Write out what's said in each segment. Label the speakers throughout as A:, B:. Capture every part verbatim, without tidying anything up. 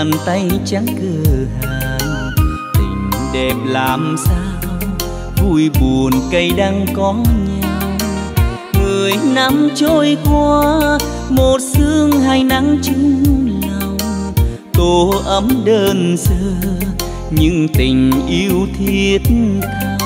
A: bàn tay trắng cửa hàng. Tình đẹp làm sao, vui buồn cay đắng có nhau. Mười năm trôi qua, một sương hai nắng chung lòng. Tổ ấm đơn sơ, nhưng tình yêu thiết tha.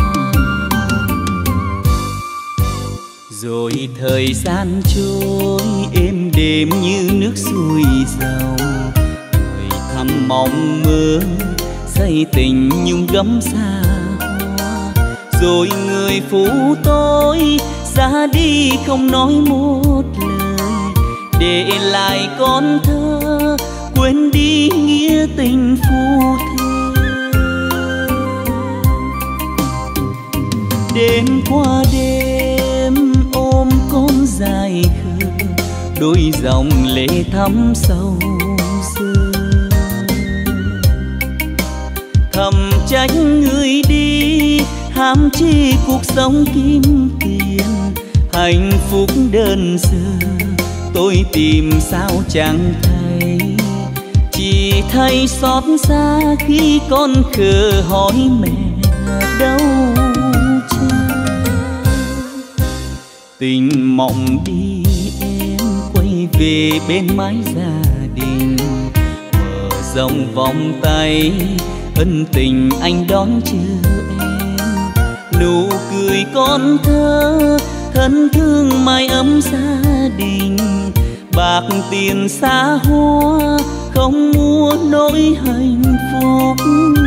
A: Rồi thời gian trôi êm đềm như nước xuôi dòng. Người thầm mong mơ xây tình nhung gấm xa hoa. Rồi người phụ tôi ra đi không nói một lời, để lại con thơ quên đi nghĩa tình phu thê. Đêm qua đêm ôm con dài khờ, đôi dòng lệ thắm sâu rơi. Thầm trách người đi ham chi cuộc sống kim tiền. Hạnh phúc đơn sơ tôi tìm sao chẳng thấy. Chỉ thấy xót xa khi con khờ hỏi mẹ đâu cha. Tình mộng đi em quay về bên mái gia đình. Mở rộng vòng tay ân tình anh đón chờ em. Nụ cười con thơ thân thương mái ấm gia đình. Bạc tiền xa hoa không mua nỗi hạnh phúc.